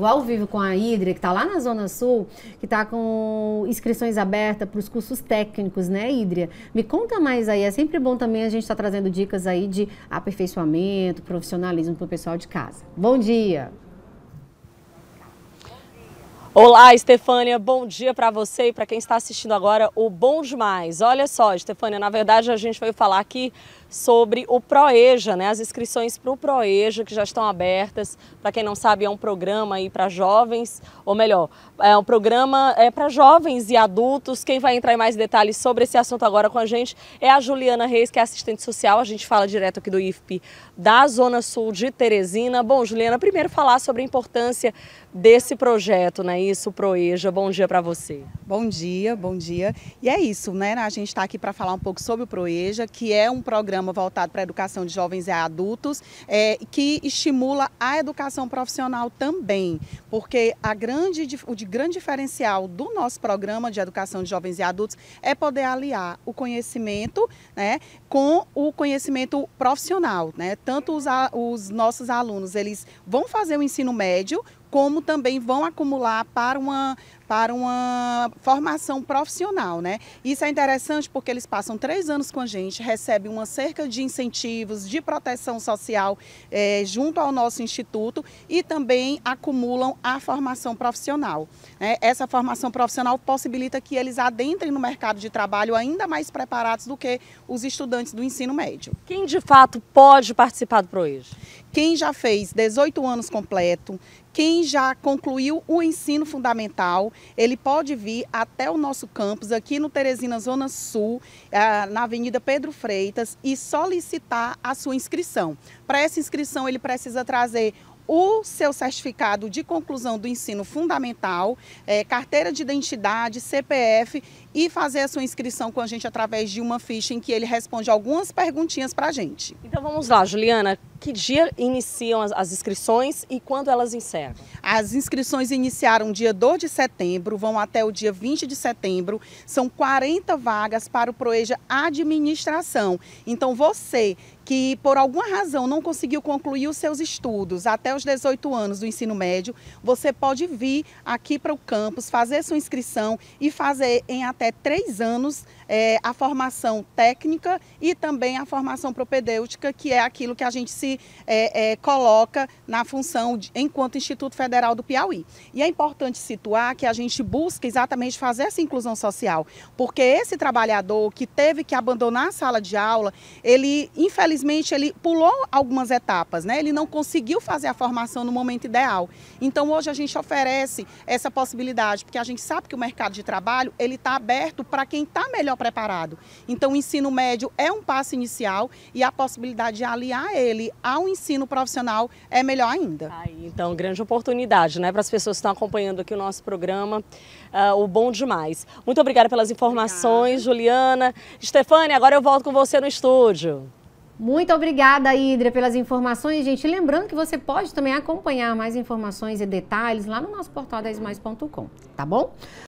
Tô ao vivo com a Hídria, que está lá na Zona Sul, que está com inscrições abertas para os cursos técnicos, né, Hídria? Me conta mais aí, é sempre bom também a gente estar trazendo dicas aí de aperfeiçoamento, profissionalismo para o pessoal de casa. Bom dia! Olá, Estefânia, bom dia para você e para quem está assistindo agora o Bom Demais. Olha só, Estefânia, na verdade a gente veio falar aqui sobre o Proeja, né? As inscrições para o Proeja que já estão abertas. Para quem não sabe, é um programa aí para jovens, ou melhor, é um programa para jovens e adultos. Quem vai entrar em mais detalhes sobre esse assunto agora com a gente é a Juliana Reis, que é assistente social. A gente fala direto aqui do IFP da Zona Sul de Teresina. Bom, Juliana, primeiro falar sobre a importância desse projeto, né? Isso, o Proeja. Bom dia para você. Bom dia, bom dia. E é isso, né? A gente está aqui para falar um pouco sobre o Proeja, que é um programa voltado para a educação de jovens e adultos, que estimula a educação profissional também, porque o grande diferencial do nosso programa de educação de jovens e adultos é poder aliar o conhecimento, né, com o conhecimento profissional, né? Tanto os nossos alunos, eles vão fazer o ensino médio, como também vão acumular para uma formação profissional, né? Isso é interessante porque eles passam 3 anos com a gente, recebem uma cerca de incentivos, de proteção social junto ao nosso instituto e também acumulam a formação profissional, né? Essa formação profissional possibilita que eles adentrem no mercado de trabalho ainda mais preparados do que os estudantes do ensino médio. Quem de fato pode participar do Proeja? Quem já fez 18 anos completo, quem já concluiu o ensino fundamental, ele pode vir até o nosso campus aqui no Teresina Zona Sul, na Avenida Pedro Freitas, e solicitar a sua inscrição. Para essa inscrição, ele precisa trazer o seu certificado de conclusão do ensino fundamental, carteira de identidade, CPF, e fazer a sua inscrição com a gente através de uma ficha em que ele responde algumas perguntinhas para a gente. Então vamos lá, Juliana, que dia iniciam as inscrições e quando elas encerram? As inscrições iniciaram dia 2 de setembro, vão até o dia 20 de setembro, são 40 vagas para o Proeja Administração. Então você que por alguma razão não conseguiu concluir os seus estudos até os 18 anos do ensino médio, você pode vir aqui para o campus, fazer sua inscrição e fazer em até 3 anos a formação técnica e também a formação propedêutica, que é aquilo que a gente se coloca na função enquanto Instituto Federal do Piauí. E é importante situar que a gente busca exatamente fazer essa inclusão social, porque esse trabalhador que teve que abandonar a sala de aula, ele infelizmente ele pulou algumas etapas, né? Ele não conseguiu fazer a formação no momento ideal. Então hoje a gente oferece essa possibilidade, porque a gente sabe que o mercado de trabalho ele está aberto para quem está melhor preparado. Então o ensino médio é um passo inicial e a possibilidade de aliar ele ao ensino profissional é melhor ainda. Então, grande oportunidade, né, para as pessoas que estão acompanhando aqui o nosso programa, o Bom Demais. Muito obrigada pelas informações, Juliana. Estefânia, agora eu volto com você no estúdio. Muito obrigada, Hídria, pelas informações, gente. Lembrando que você pode também acompanhar mais informações e detalhes lá no nosso portal 10mais.com, tá bom?